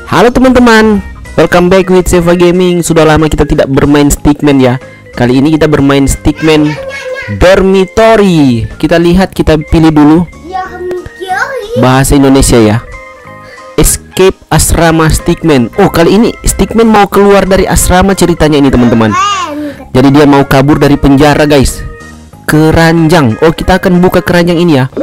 Halo teman-teman, welcome back with Seva Gaming. Sudah lama kita tidak bermain Stickman ya. Kali ini kita bermain Stickman Dormitory. Kita lihat, kita pilih dulu bahasa Indonesia ya. Escape asrama Stickman. Oh, kali ini Stickman mau keluar dari asrama ceritanya ini teman-teman. Jadi dia mau kabur dari penjara guys. Keranjang. Oh, kita akan buka keranjang ini ya.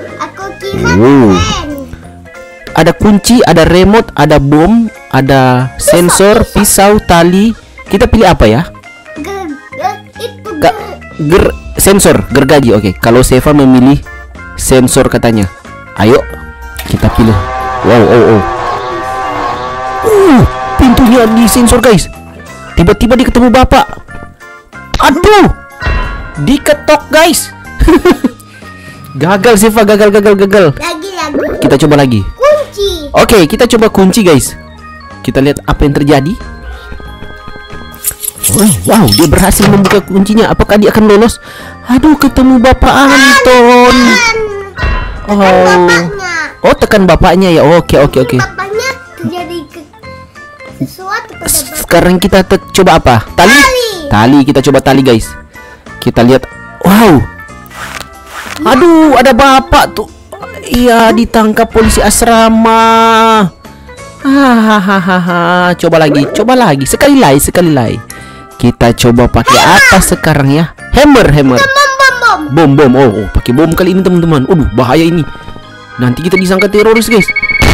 Ada kunci, ada remote, ada bom, ada sensor, pisau, tali. Kita pilih apa ya? Sensor, gergaji. Oke, kalau Seva memilih sensor katanya. Ayo, kita pilih. Wow. Pintunya di sensor guys. Tiba-tiba dia ketemu bapak. Aduh, diketok guys. Gagal Seva, gagal. Lagi. Kita coba lagi. Kunci. Oke, kita coba kunci guys. Kita lihat apa yang terjadi. Wow, dia berhasil membuka kuncinya. Apakah dia akan lolos? Aduh, ketemu Bapak Anton. Oh, tekan bapaknya ya. Oke. Bapaknya terjadi sesuatu pada bapak. Sekarang kita coba apa? Tali. Kita coba tali guys. Kita lihat. Wow. Aduh, ada bapak tuh. Iya, ditangkap polisi asrama. Hahaha. Coba lagi. Sekali lagi. Kita coba pakai apa sekarang ya? Hammer. Bom. Oh, pakai bom kali ini teman-teman. Bahaya ini. Nanti kita disangka teroris guys.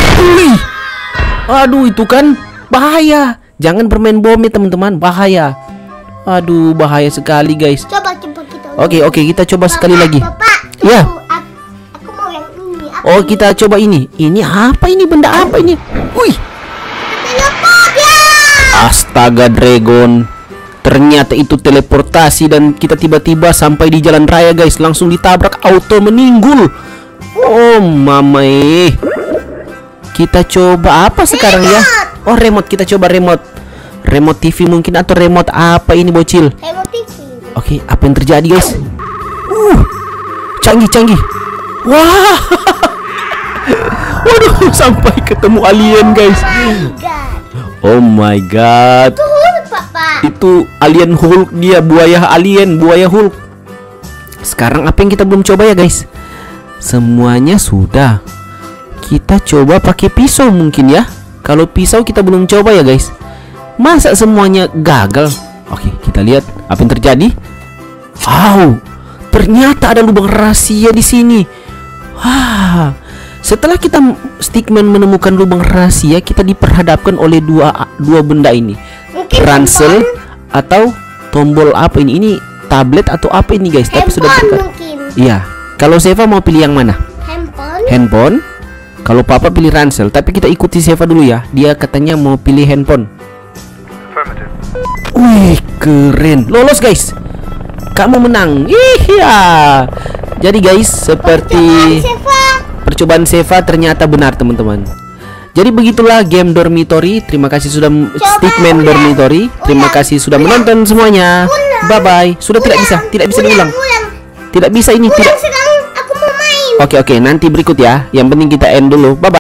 Aduh, itu kan bahaya. Jangan bermain bom ya teman-teman, bahaya. Aduh, bahaya sekali guys. Coba kita. Oke, kita coba sekali lagi. Ya. Aku mau yang ini. Oh, kita coba ini. Ini apa ini? Benda apa ini? Wih. Teleport ya. Astaga Dragon. Ternyata itu teleportasi dan kita tiba-tiba sampai di jalan raya guys. Langsung ditabrak auto meninggal. Oh mamae. Kita coba apa sekarang ya? Oh, remote. Kita coba remote. Remote TV mungkin atau remote apa ini bocil? Remote TV. Oke, apa yang terjadi guys? Canggih. Wah. Waduh, sampai ketemu alien guys. Oh my god. Itu alien Hulk, dia buaya Hulk. Sekarang apa yang kita belum coba ya guys? Semuanya sudah. Kita coba pakai pisau mungkin ya. Kalau pisau kita belum coba ya guys. Masa semuanya gagal? Oke, kita lihat apa yang terjadi. Wow, ternyata ada lubang rahasia di sini. Setelah kita Stickman menemukan lubang rahasia, kita diperhadapkan oleh dua benda ini. Ransel atau tombol apa ini? Ini tablet atau apa ini guys? Tapi sudah berkat. Iya. Kalau Seva mau pilih yang mana? Handphone. Kalau Papa pilih ransel. Tapi kita ikuti Seva dulu ya. Dia katanya mau pilih handphone. Wih, keren. Lolos guys. Kamu menang. Iya. Jadi guys, seperti percobaan Seva ternyata benar teman-teman. Jadi begitulah game Dormitory. Terima kasih sudah Stickman Dormitory. Terima kasih sudah menonton semuanya. Bye bye. Sudah tidak bisa diulang. Tidak bisa ini. Tidak. Sekarang aku mau main. Oke, nanti berikut ya. Yang penting kita end dulu. Bye bye.